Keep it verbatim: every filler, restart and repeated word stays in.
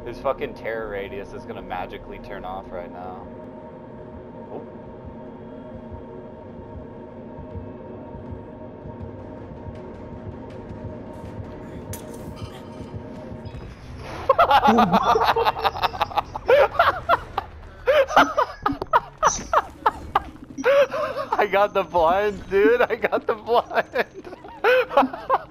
His fucking terror radius is gonna magically turn off right now. I got the blind, dude. I got the blind.